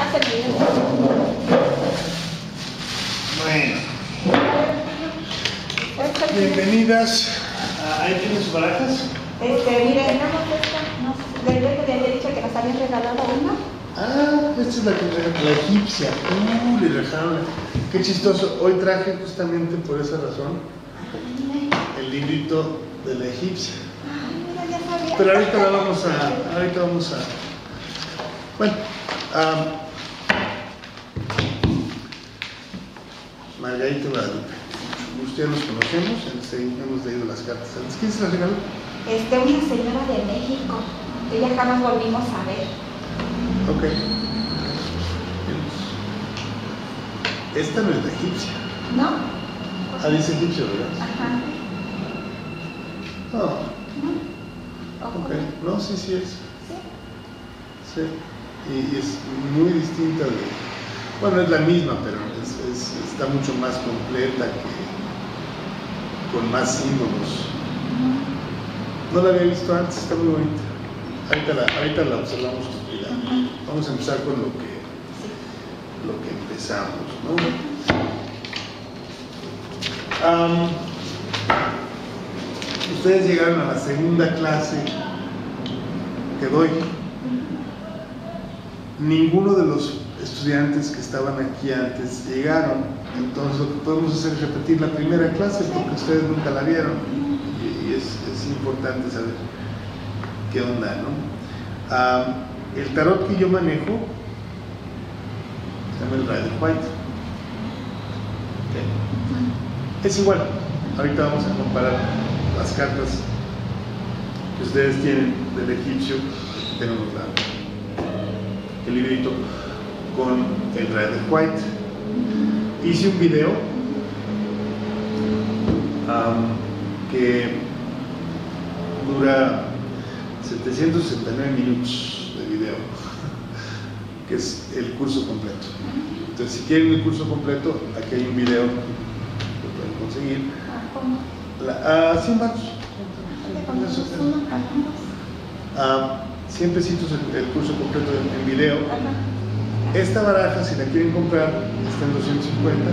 Bueno, bienvenidas. ¿Ahí tienen sus barajas? Mire, tenemos esta, del verde le había dicho que nos habían regalado una. Ah, esta es la egipcia. Le dejaron. Qué chistoso. Hoy traje justamente por esa razón el librito de la egipcia. Mira, ya sabía. Pero ahorita vamos a. Bueno, Margarita Guadalupe. Ustedes nos conocemos, hemos leído las cartas antes. ¿Quién se las regaló? Una señora de México. Ella jamás volvimos a ver. Ok. Esta no es la egipcia. ¿No? Ah, dice egipcio, ¿verdad? Ajá. Oh, ¿No? ok. No, sí es. ¿Sí? Sí. Y es muy distinta de. Bueno, es la misma, pero está mucho más completa, con más símbolos. No la había visto antes, está muy bonita. Ahorita la observamos con cuidado. Vamos a empezar con lo que empezamos, ¿no? Ustedes llegaron a la segunda clase que doy. Ninguno de los estudiantes que estaban aquí antes llegaron, entonces lo que podemos hacer es repetir la primera clase porque ustedes nunca la vieron y es importante saber qué onda, ¿no? El tarot que yo manejo se llama el Rider White. ¿Okay? Es igual. Ahorita vamos a comparar las cartas que ustedes tienen del egipcio. Aquí tenemos el librito con el Rider White. Hice un video que dura 769 minutos de video, que es el curso completo. Entonces, si quieren el curso completo, aquí hay un video que pueden conseguir. ¿Cómo? 100 baros. Siempre cito el curso completo en video. Esta baraja, si la quieren comprar, está en 250.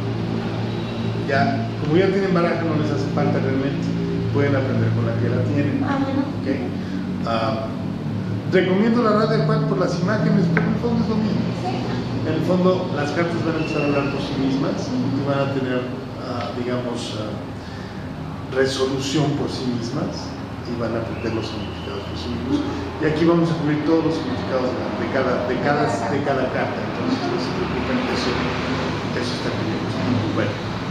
Ya, como ya tienen baraja, no les hace falta realmente. Pueden aprender con la que la tienen. ¿Okay? Recomiendo la Rider White por las imágenes, pero en el fondo es lo mismo. En el fondo, las cartas van a empezar a hablar por sí mismas y van a tener, resolución por sí mismas y van a aprender los significados por sí mismos. Y aquí vamos a cubrir todos los significados de cada carta. Entonces, no se preocupen, eso está bien. Bueno.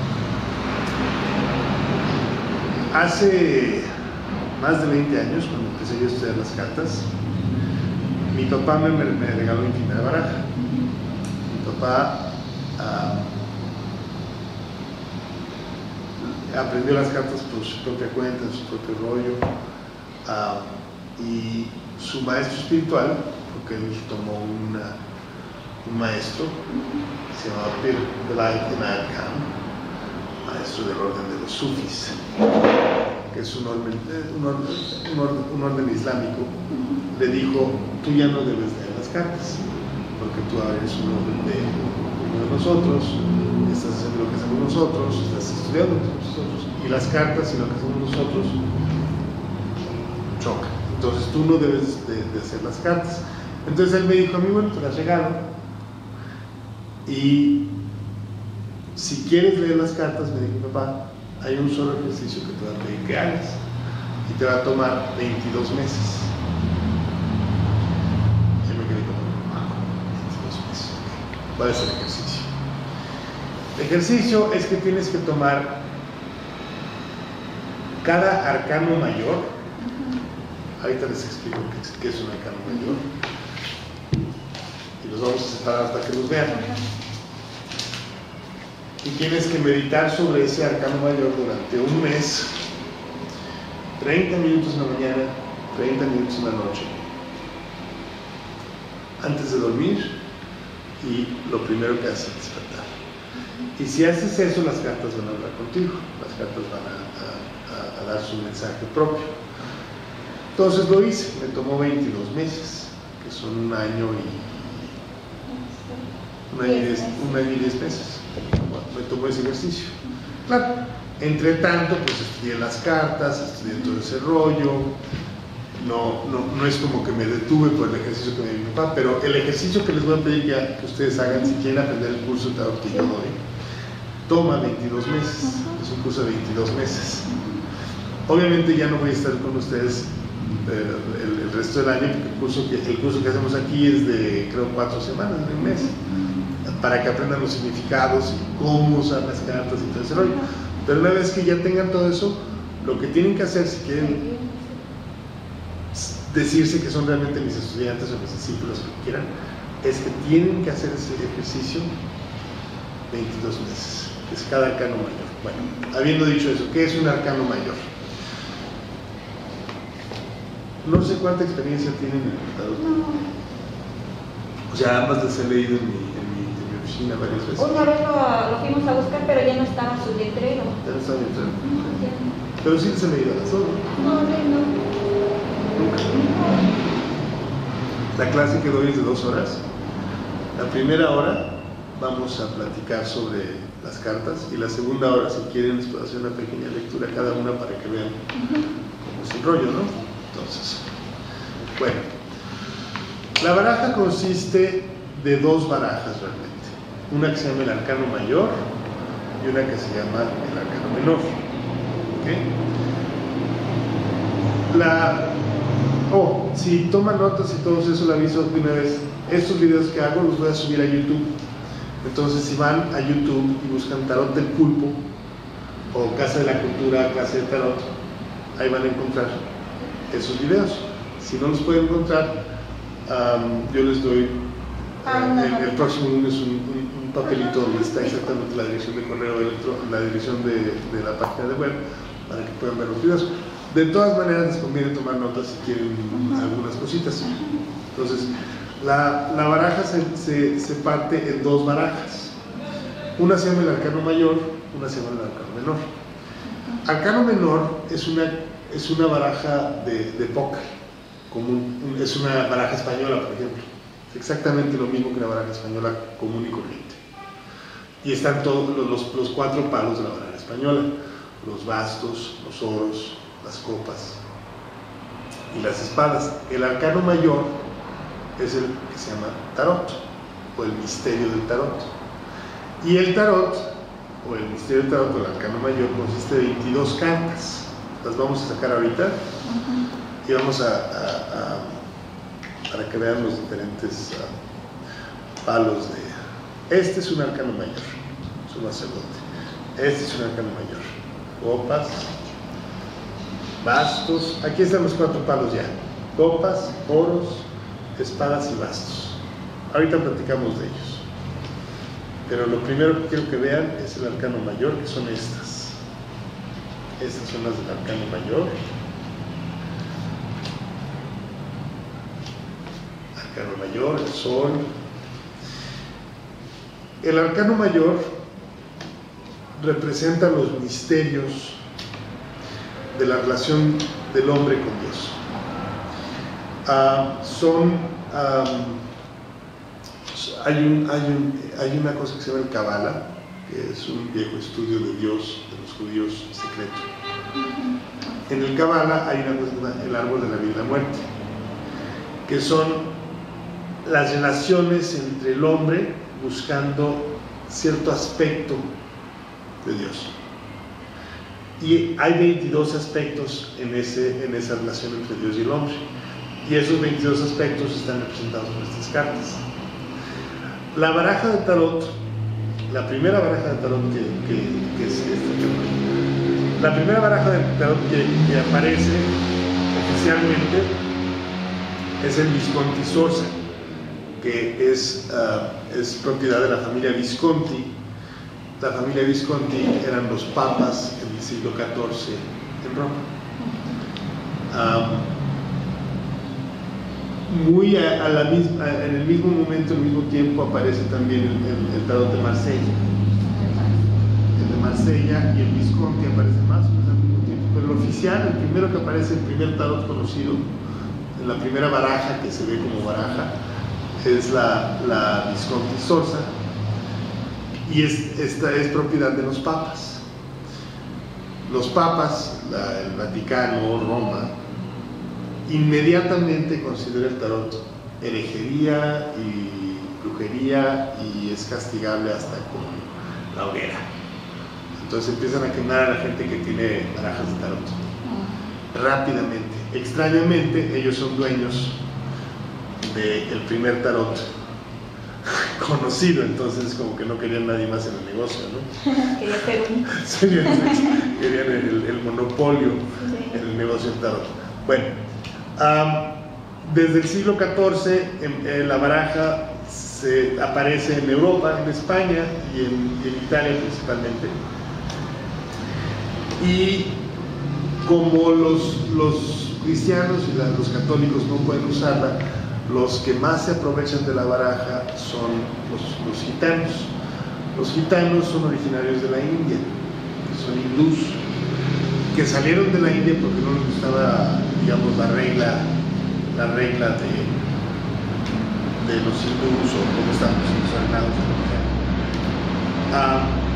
Hace más de 20 años, cuando empecé yo a estudiar las cartas, mi papá me regaló mi primera baraja. Mi papá aprendió las cartas por su propia cuenta, en su propio rollo, y su maestro espiritual, porque él tomó un maestro que se llamaba Pir Belay Inayat Khan, maestro del orden de los sufis, que es un orden islámico. Le dijo: tú ya no debes leer las cartas, porque tú eres uno de nosotros, estás haciendo lo que hacemos nosotros, estás estudiando lo que hacemos nosotros, y las cartas y lo que hacemos nosotros chocan. Entonces tú no debes de hacer las cartas. Entonces él me dijo a mí: bueno, te las regalo, y si quieres leer las cartas, me dijo mi papá, hay un solo ejercicio que te va a pedir que hagas y te va a tomar 22 meses. Yo me quedé como: 22 meses, ¿cuál es el ejercicio? El ejercicio es que tienes que tomar cada arcano mayor. Ahorita les explico qué es un arcano mayor y los vamos a separar hasta que los vean. Y tienes que meditar sobre ese arcano mayor durante un mes, 30 minutos en la mañana, 30 minutos en la noche, antes de dormir y lo primero que haces es despertar. Y si haces eso, las cartas van a hablar contigo, las cartas van a dar su mensaje propio. Entonces lo hice, me tomó 22 meses, que son un año y un año y 10 meses. Bueno, me tomó ese ejercicio. Claro, entre tanto, pues estudié las cartas, estudié todo ese rollo. No es como que me detuve por el ejercicio que me dio mi papá, pero el ejercicio que les voy a pedir que ustedes hagan si quieren aprender el curso de tarot que yo doy, toma 22 meses, es un curso de 22 meses. Obviamente ya no voy a estar con ustedes el resto del año, porque el curso que hacemos aquí es de, creo, 4 semanas, de un mes, para que aprendan los significados y cómo usar las cartas y todo ese rollo. Pero una vez que ya tengan todo eso, lo que tienen que hacer si quieren decirse que son realmente mis estudiantes o mis discípulos, que quieran, es que tienen que hacer ese ejercicio 22 meses, que es cada arcano mayor. Bueno, habiendo dicho eso, ¿qué es un arcano mayor? No sé cuánta experiencia tienen en el tarot. O sea, ambas las he leído en mi oficina varias veces. Una vez lo fuimos a buscar, pero ya no estaba su letrero. Ya no estaba mi letrero. Pero sí les he leído las dos. No. Nunca. La clase que doy es de 2 horas. La primera hora vamos a platicar sobre las cartas y la segunda hora, si quieren, les puedo hacer una pequeña lectura cada una para que vean cómo es el rollo, ¿no? Entonces, bueno, la baraja consiste de 2 barajas realmente. Una que se llama el arcano mayor y una que se llama el arcano menor. ¿Ok? Si toman notas y todo eso, le aviso de una vez. Estos videos que hago los voy a subir a YouTube. Entonces, si van a YouTube y buscan Tarot del Pulpo o Casa de la Cultura, clase de tarot, ahí van a encontrar esos videos. Si no los pueden encontrar, yo les doy el próximo lunes un papelito donde está exactamente la dirección de correo electrónico, la dirección de la página de web, para que puedan ver los videos. De todas maneras, les conviene tomar notas si quieren algunas cositas. Entonces, la baraja se parte en 2 barajas. Una se llama el arcano mayor, una se llama el arcano menor. Arcano menor es una baraja de póker, es una baraja española, por ejemplo. Es exactamente lo mismo que una baraja española común y corriente. Y están todos los 4 palos de la baraja española: los bastos, los oros, las copas y las espadas. El arcano mayor es el que se llama tarot, o el misterio del tarot. Y el tarot, o el misterio del tarot, o el arcano mayor, consiste de 22 cartas. Las vamos a sacar ahorita y vamos para que vean los diferentes palos de... Este es un arcano mayor, es un sacerdote. Este es un arcano mayor: copas, bastos. Aquí están los 4 palos ya: copas, oros, espadas y bastos. Ahorita platicamos de ellos, pero lo primero que quiero que vean es el arcano mayor, que son estas. Estas son las del arcano mayor. Arcano mayor, el sol. El arcano mayor representa los misterios de la relación del hombre con Dios. Hay una cosa que se llama el Kabbalah, que es un viejo estudio de Dios, de los judíos, secreto. En el Kabbalah hay una cosa que se llama el árbol de la vida y la muerte, que son las relaciones entre el hombre buscando cierto aspecto de Dios. Y hay 22 aspectos en esa relación entre Dios y el hombre. Y esos 22 aspectos están representados por estas cartas. La baraja de tarot, la primera baraja de tarot que es esta, la primera baraja de tarot que aparece oficialmente es el Visconti Sorsa, que es propiedad de la familia Visconti. La familia Visconti eran los papas en el siglo XIV en Roma. En el mismo momento, al mismo tiempo, aparece también el tarot de Marsella. El de Marsella y el Visconti aparecen más o menos al mismo tiempo. Pero el oficial, el primero que aparece, el primer tarot conocido, en la primera baraja que se ve como baraja, es la Visconti Sorsa, y esta es propiedad de los papas. Los papas, el Vaticano, Roma, inmediatamente considera el tarot herejería y brujería y es castigable hasta con la hoguera. Entonces empiezan a quemar a la gente que tiene barajas de tarot rápidamente. Extrañamente, ellos son dueños del primer tarot conocido, entonces como que no querían nadie más en el negocio, ¿no? Quería ser un... Querían el monopolio en el negocio del tarot. Bueno, desde el siglo XIV la baraja aparece en Europa, en España y en Italia principalmente. Y como los cristianos y los católicos no pueden usarla, los que más se aprovechan de la baraja son los gitanos. Los gitanos son originarios de la India, son hindús, que salieron de la India porque no les gustaba, digamos, la regla de los hindús o cómo están los ordenados de la mujer.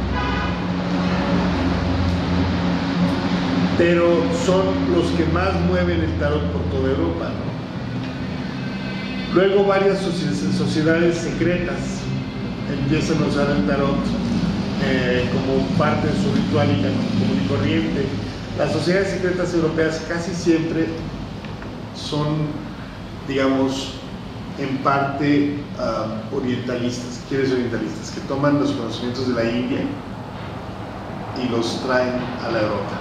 Pero son los que más mueven el tarot por toda Europa, ¿no? Luego varias sociedades secretas empiezan a usar el tarot como parte de su ritual y común y corriente. Las sociedades secretas europeas casi siempre son, digamos, en parte orientalistas, que toman los conocimientos de la India y los traen a la Europa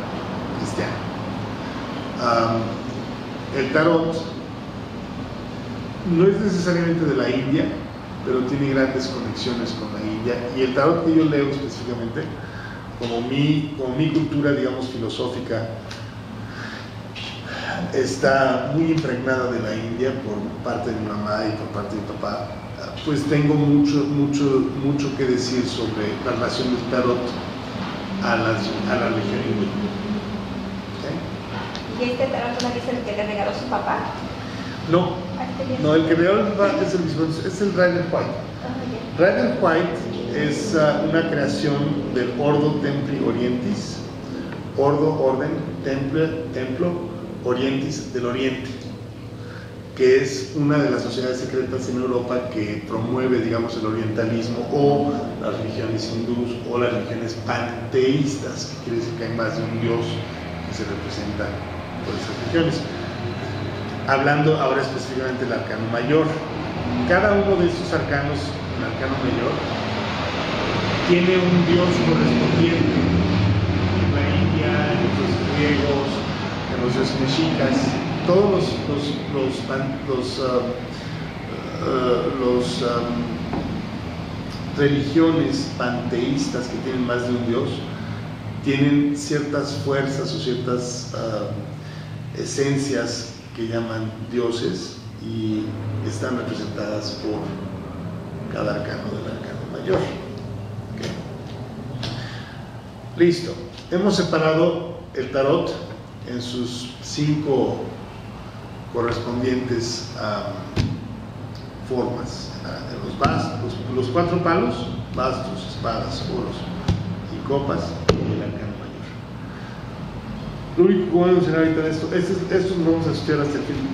cristiana. El tarot no es necesariamente de la India, pero tiene grandes conexiones con la India, y el tarot que yo leo específicamente, como mi cultura, digamos, filosófica, está muy impregnada de la India por parte de mi mamá y por parte de mi papá. Pues tengo mucho que decir sobre la relación del tarot a la religión hindú. ¿Y este tarot todavía es el que le regaló su papá? No, el que regaló su papá es el Rider White. Rider White es una creación del Ordo Templi Orientis, orden, templo, Orientis, del Oriente, que es una de las sociedades secretas en Europa que promueve, digamos, el orientalismo o las religiones hindús o las religiones panteístas, que quiere decir que hay más de un dios que se representa por esas religiones. Hablando ahora específicamente del arcano mayor, cada uno de estos arcanos, el arcano mayor, tiene un dios correspondiente. En la India, en los griegos, en los mexicas, todos los religiones panteístas que tienen más de un dios tienen ciertas fuerzas o ciertas esencias que llaman dioses y están representadas por cada arcano del arcano mayor. Okay. Listo, hemos separado el tarot en sus 5 correspondientes formas, los 4 palos, bastos, espadas, oros y copas, y el arcano mayor. Lo único que voy a mencionar ahorita de esto no vamos a estudiar hasta el fin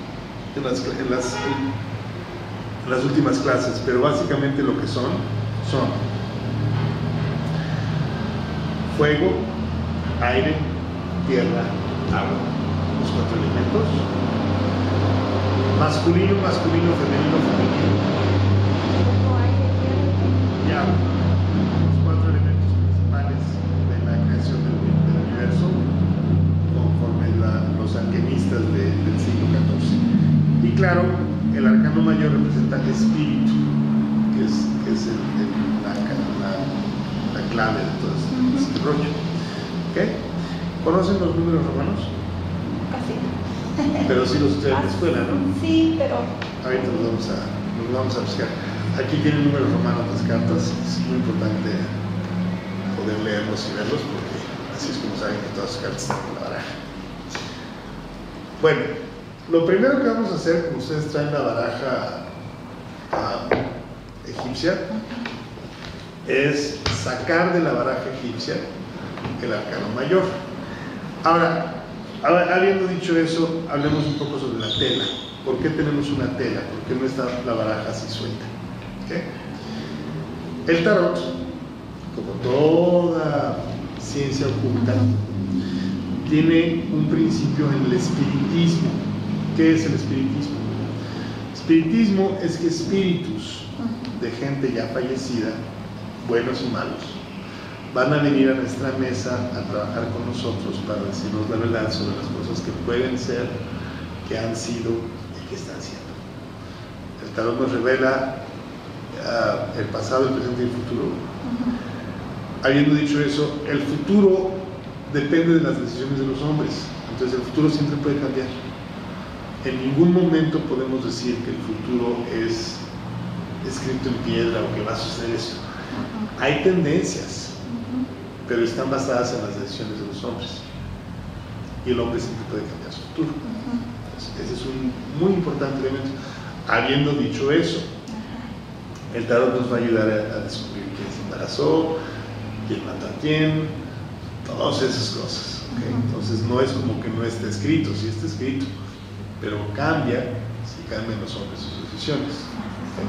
en las últimas clases, pero básicamente lo que son fuego, aire, tierra, agua, los 4 elementos. Masculino, femenino. Y agua. Los 4 elementos principales de la creación del universo, conforme los alquimistas del siglo XIV. Y claro, el arcano mayor representa el espíritu, que es la clave de todo este rollo. ¿Okay? ¿Conocen los números romanos? Casi. Pero sí los estudian en la escuela, ¿no? Sí, pero... Ahorita nos vamos a buscar. Aquí tienen números romanos las cartas, es muy importante poder leerlos y verlos porque así es como saben que todas sus cartas están en la baraja. Bueno, lo primero que vamos a hacer, como ustedes traen la baraja egipcia, es sacar de la baraja egipcia el arcano mayor. Ahora, habiendo dicho eso, hablemos un poco sobre la tela. ¿Por qué tenemos una tela? ¿Por qué no está la baraja así suelta? ¿Okay? El tarot, como toda ciencia oculta, tiene un principio en el espiritismo. ¿Qué es el espiritismo? Espiritismo es que espíritus de gente ya fallecida, buenos y malos, van a venir a nuestra mesa a trabajar con nosotros para decirnos la verdad sobre las cosas que pueden ser, que han sido y que están siendo. El tarot nos revela el pasado, el presente y el futuro. Habiendo dicho eso, el futuro depende de las decisiones de los hombres. Entonces el futuro siempre puede cambiar. En ningún momento podemos decir que el futuro es escrito en piedra o que va a suceder eso. Hay tendencias, pero están basadas en las decisiones de los hombres. Y el hombre siempre puede cambiar su futuro. Entonces, ese es un muy importante elemento. Habiendo dicho eso, el tarot nos va a ayudar a descubrir quién se embarazó, quién mató a quién, todas esas cosas. ¿Okay? Entonces no es como que no esté escrito, sí está escrito, pero cambia si cambian los hombres sus decisiones. ¿Okay?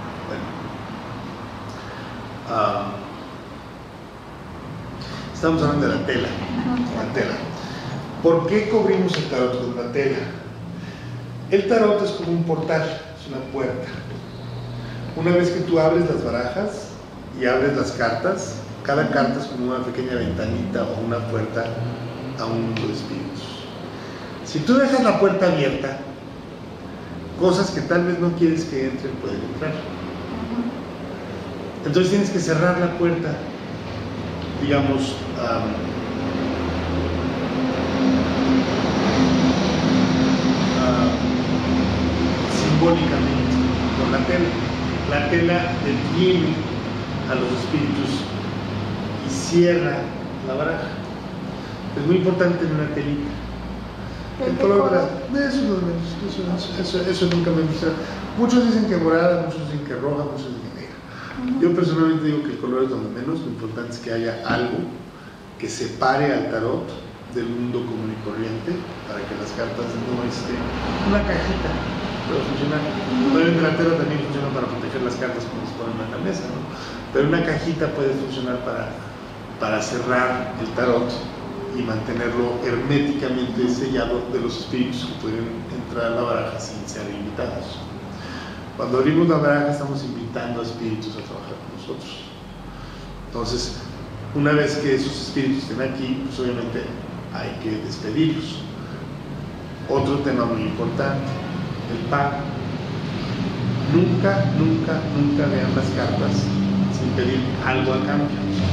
Bueno. Estamos hablando de la tela. La tela. ¿Por qué cubrimos el tarot con la tela? El tarot es como un portal, es una puerta. Una vez que tú abres las barajas y abres las cartas, cada carta es como una pequeña ventanita o una puerta a un mundo de espíritus. Si tú dejas la puerta abierta, cosas que tal vez no quieres que entren pueden entrar. Entonces tienes que cerrar la puerta, digamos, simbólicamente con la tela. La tela detiene a los espíritus y cierra la baraja. Es muy importante tener una telita. El color de la... Eso nunca me gusta. Muchos dicen que morada, muchos dicen que roja, muchos dicen que negra. Yo personalmente digo que el color es lo de menos. Lo importante es que haya algo que separe al tarot del mundo común y corriente para que las cartas no estén. Una cajita puede funcionar. Obviamente la tela también funciona para proteger las cartas cuando se ponen en la mesa, ¿no? Pero una cajita puede funcionar para cerrar el tarot y mantenerlo herméticamente sellado de los espíritus que pueden entrar a la baraja sin ser invitados. Cuando abrimos la baraja estamos invitando a espíritus a trabajar con nosotros. Entonces, una vez que esos espíritus estén aquí, pues obviamente hay que despedirlos. Otro tema muy importante, el pago. Nunca vean las cartas sin pedir algo a cambio.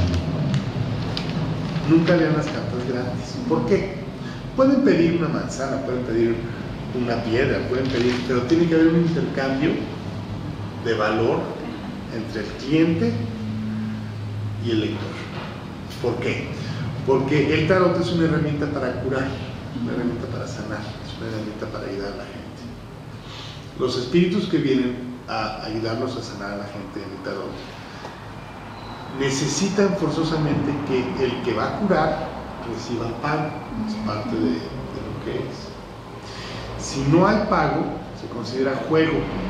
Nunca lean las cartas gratis. ¿Por qué? Pueden pedir una manzana, pueden pedir una piedra, pueden pedir, pero tiene que haber un intercambio de valor entre el cliente y el lector. ¿Por qué? Porque el tarot es una herramienta para curar, una herramienta para sanar, es una herramienta para ayudar a la gente. Los espíritus que vienen a ayudarnos a sanar a la gente en el tarot necesitan forzosamente que el que va a curar reciba pago, es parte de lo que es. Si no hay pago, se considera juego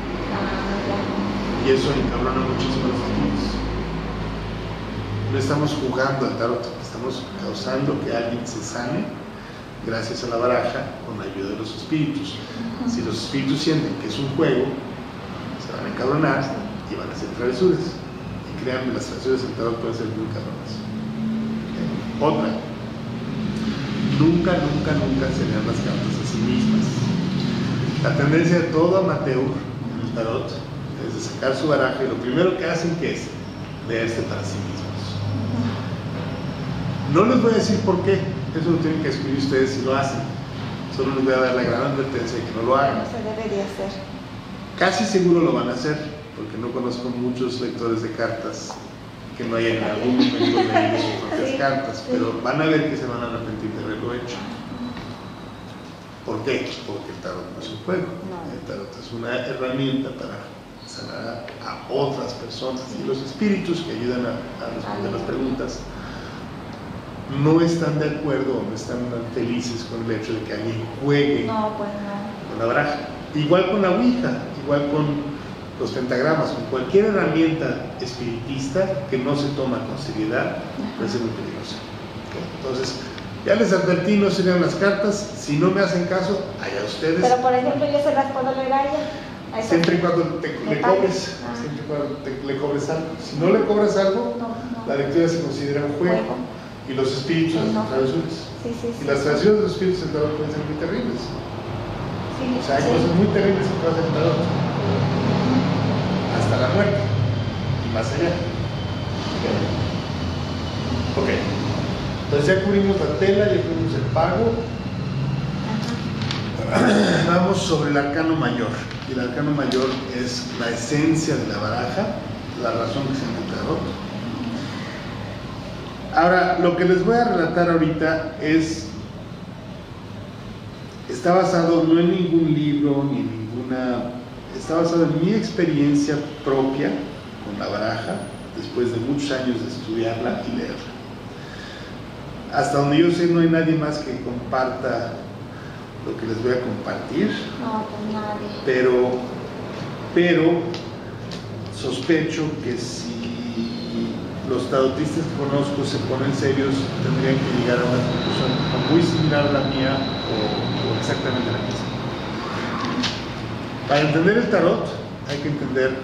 y eso encabrona muchísimo a los espíritus. No estamos jugando al tarot, estamos causando que alguien se sane gracias a la baraja con la ayuda de los espíritus. Si los espíritus sienten que es un juego, se van a encabronar y van a hacer travesuras. Y créanme, las travesuras del tarot pueden ser muy cabronas. Otra, nunca se lean las cartas a sí mismas. La tendencia de todo amateur en el tarot es de sacar su baraja y lo primero que hacen que es leerse para sí mismos. No les voy a decir por qué, eso lo tienen que descubrir ustedes si lo hacen. Solo les voy a dar la gran advertencia de que no lo hagan. No se debería hacer. Casi seguro lo van a hacer, porque no conozco muchos lectores de cartas que no hayan en algún momento leído sus propias cartas, pero van a ver que se van a arrepentir de haberlo hecho. ¿Por qué? Porque el tarot no es un juego. El tarot es una herramienta para sanará a otras personas. Y los espíritus que ayudan a responder las preguntas no están de acuerdo, no están felices con el hecho de que alguien juegue con la baraja. Igual con la ouija, igual con los pentagramas, con cualquier herramienta espiritista que no se toma con seriedad, puede ser muy peligrosa. Entonces, ya les advertí, no sirven las cartas. Si no me hacen caso, allá ustedes. Pero por ejemplo, yo se las puedo leer a ella. Siempre y cuando le cobres, siempre y cuando le cobres algo. Si no le cobras algo, la lectura se considera un juego. Y los espíritus hacen travesuras. Y las travesuras de los espíritus en tarot pueden ser muy terribles. O sea, hay cosas muy terribles que pasan en tarot. Hasta la muerte. Y más allá. Ok. Entonces ya cubrimos la tela, ya cubrimos el pago. Vamos sobre el arcano mayor. Y el arcano mayor es la esencia de la baraja, la razón que se llama el tarot. Ahora, lo que les voy a relatar ahorita está basado no en ningún libro, ni en ninguna... Está basado en mi experiencia propia con la baraja, después de muchos años de estudiarla y leerla. Hasta donde yo sé, no hay nadie más que comparta lo que les voy a compartir. No, pues nadie. Pero sospecho que si los tarotistas que conozco se ponen serios, tendrían que llegar a una conclusión muy similar a la mía o exactamente la misma. Para entender el tarot hay que entender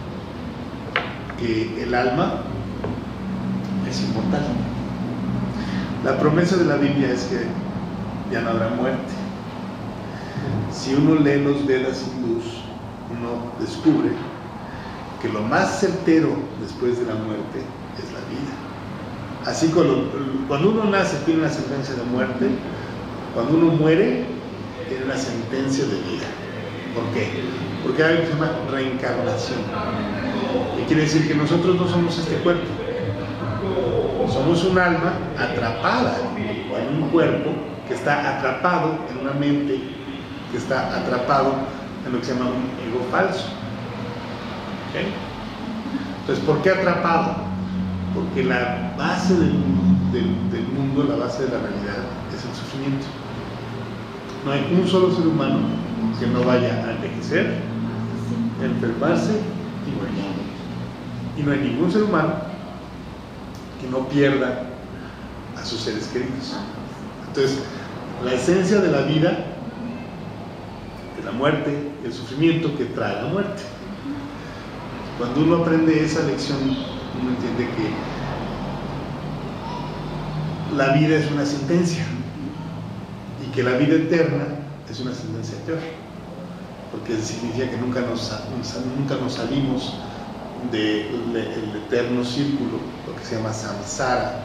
que el alma es inmortal. La promesa de la Biblia es que ya no habrá muerte. Si uno lee los Vedas hindús, uno descubre que lo más certero después de la muerte es la vida. Así cuando uno nace tiene una sentencia de muerte, cuando uno muere tiene una sentencia de vida. ¿Por qué? Porque hay algo que se llama reencarnación. Y quiere decir que nosotros no somos este cuerpo. Somos un alma atrapada en un cuerpo que está atrapado en una mente, que está atrapado en lo que se llama un ego falso. ¿Okay? Entonces, ¿por qué atrapado? Porque la base del mundo, la base de la realidad, es el sufrimiento. No hay un solo ser humano que no vaya a envejecer, enfermarse y morir. Y no hay ningún ser humano que no pierda a sus seres queridos. Entonces, la esencia de la vida es la muerte, el sufrimiento que trae la muerte. Cuando uno aprende esa lección, uno entiende que la vida es una sentencia y que la vida eterna es una sentencia peor, porque significa que nunca nos salimos del eterno círculo, lo que se llama samsara,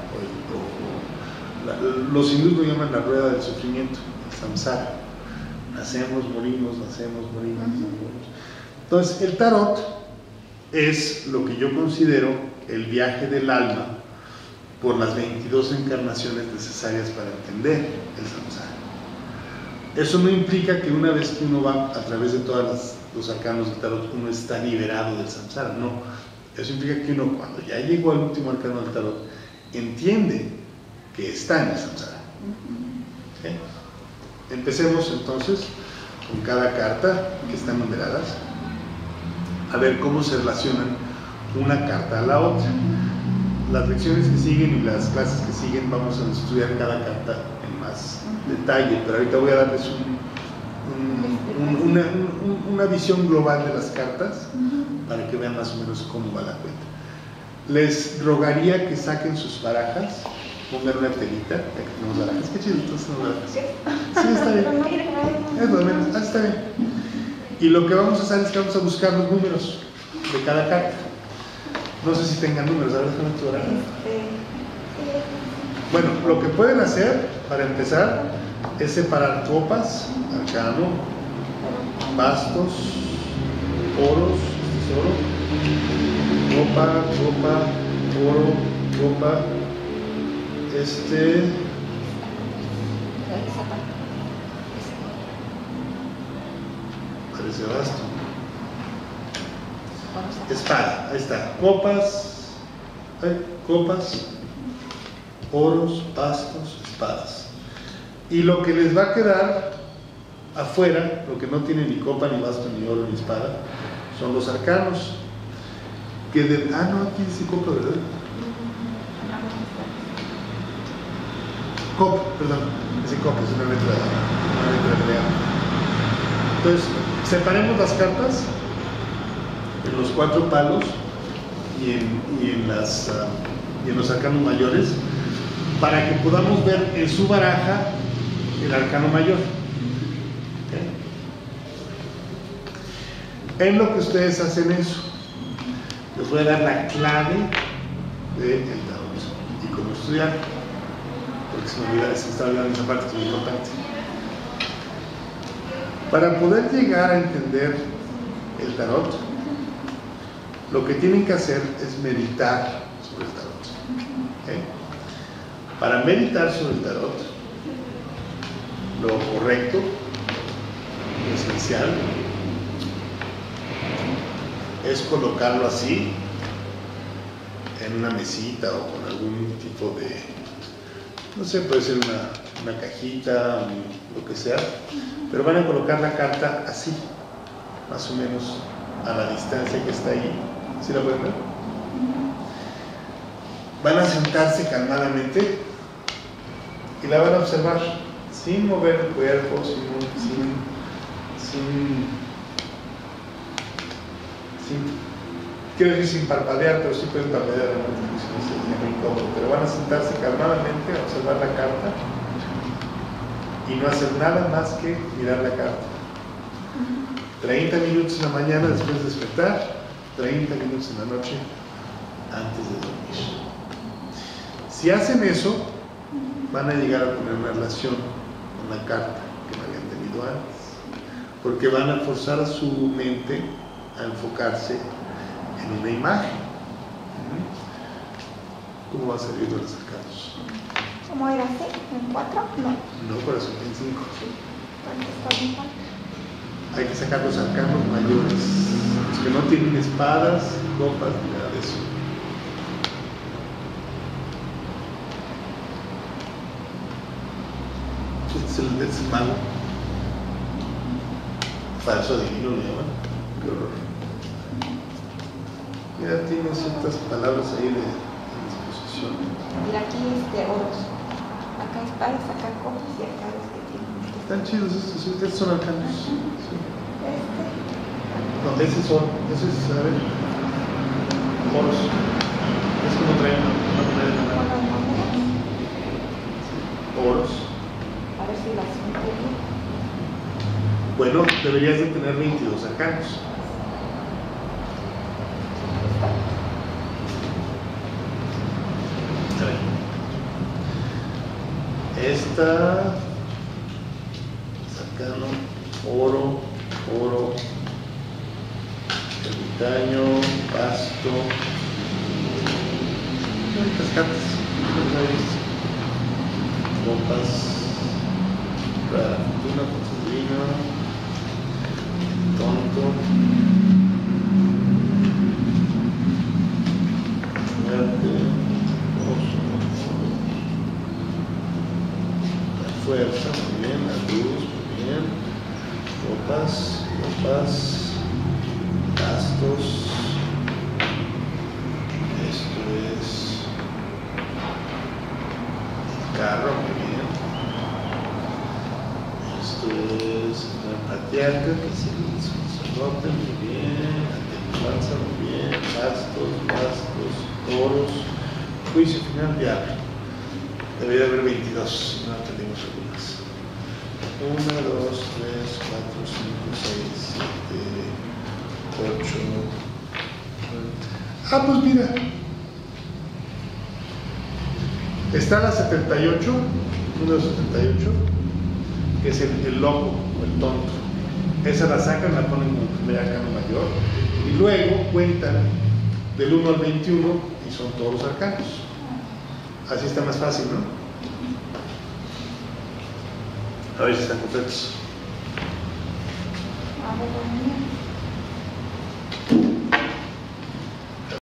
los hindús lo llaman la rueda del sufrimiento, el samsara. Nacemos, morimos, nacemos, morimos, morimos. Entonces, el tarot es lo que yo considero el viaje del alma por las 22 encarnaciones necesarias para entender el samsara. Eso no implica que una vez que uno va a través de todos los arcanos del tarot, uno está liberado del samsara, no. Eso implica que uno, cuando ya llegó al último arcano del tarot, entiende que está en el samsara. ¿Okay? Empecemos entonces con cada carta que están numeradas, a ver cómo se relacionan una carta a la otra. Las lecciones que siguen y las clases que siguen vamos a estudiar cada carta en más detalle, pero ahorita voy a darles una visión global de las cartas para que vean más o menos cómo va la cuenta. Les rogaría que saquen sus barajas, pongan una telita, ya que tenemos barajas. Qué chido, entonces tenemos barajas. Sí, está bien. Es lo de menos, está bien. Y lo que vamos a hacer es que vamos a buscar los números de cada carta. No sé si tengan números, a ver, déjame tu baraja. Bueno, lo que pueden hacer para empezar es separar copas, arcano, bastos, oros, oro, copa, oro, copa, parece basto, Espada, ahí está. Copas, copas, oros, bastos, espadas. Y lo que les va a quedar afuera, lo que no tiene ni copa, ni basto, ni oro, ni espada, son los arcanos. No, aquí dice copa, ¿verdad? Copa, perdón, dice copa, es una letra hebrea. Entonces, separemos las cartas en los 4 palos y en los arcanos mayores, para que podamos ver en su baraja el arcano mayor. ¿Okay? En lo que ustedes hacen eso, les voy a dar la clave del tarot y cómo estudiar, porque se me olvida, se está hablando de esa parte que es muy importante. Para poder llegar a entender el tarot, lo que tienen que hacer es meditar sobre el tarot. ¿Okay? Para meditar sobre el tarot, lo correcto, lo esencial, es colocarlo así, en una mesita o con algún tipo de, no sé, puede ser una cajita, lo que sea, pero van a colocar la carta así, más o menos a la distancia que está ahí. ¿Sí la pueden ver? Van a sentarse calmadamente y la van a observar sin mover el cuerpo, quiero decir sin parpadear, pero sí pueden parpadear realmente, si no se sienten incómodo, pero van a sentarse calmadamente a observar la carta y no hacer nada más que mirar la carta. 30 minutos en la mañana después de despertar, 30 minutos en la noche antes de dormir. Si hacen eso, van a llegar a poner una relación con la carta que no habían tenido antes, porque van a forzar a su mente a enfocarse en una imagen. ¿Cómo va a salir de los arcanos? ¿Cómo era así? ¿En 4? No, corazón, en 5. Sí. Hay que sacar los arcanos mayores, los que no tienen espadas, copas, ni nada de eso. Este es el mago. Falso divino le llaman. Qué horror. Ya tiene ciertas palabras ahí de disposición. Mira, aquí oros. Acá espadas, acá copas y acá los que tienen. Están chidos estos son arcanos. Sí. No, ese es oro. Ese es, a ver, oros. Es como traen una moneda de nada. Oros. A ver si las entiendo. Bueno, deberías de tener 22 arcanos. Esta, arcano, oro, ermitaño, basto, estas cartas, copas, para fortuna, fortuna, tonto, muerte, oso, la fuerza, muy bien, la luz, muy bien, copas, bastos, esto es carro, muy bien, esto es la patriarca, que es el sacerdote, muy bien, la templanza, muy bien, bastos, toros, juicio final, diablo. Debería haber 22, no tenemos algunas. 1, 2, 3, 4, 5, 6, 7, 8. Pues mira. Está la 78, número 78, que es el loco o el tonto. Esa la sacan, la ponen como primer arcano mayor y luego cuentan del 1 al 21 y son todos los arcanos. Así está más fácil, ¿no? A ver si están completos. A ver,